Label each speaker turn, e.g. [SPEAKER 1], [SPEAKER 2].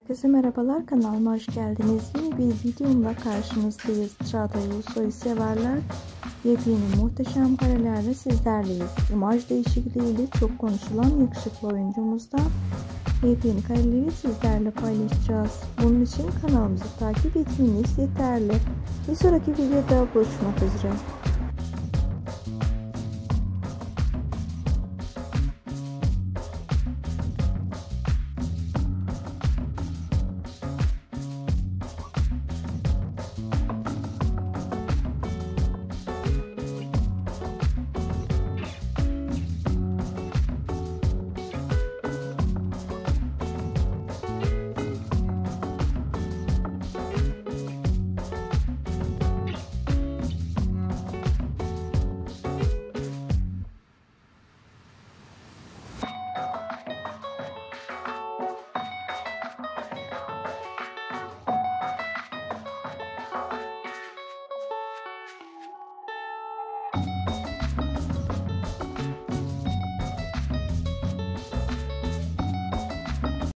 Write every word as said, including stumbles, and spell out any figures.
[SPEAKER 1] Herkese merhabalar, kanalıma hoş geldiniz. Yeni bir videomla karşınızdayız. Çağatay Ulusoy severler yepyeni muhteşem karelerle sizlerleyiz. İmaj değişikliğiyle çok konuşulan yakışıklı oyuncumuzdan yepyeni kareleri sizlerle paylaşacağız. Bunun için kanalımızı takip etmeniz yeterli. Bir sonraki videoda buluşmak üzere.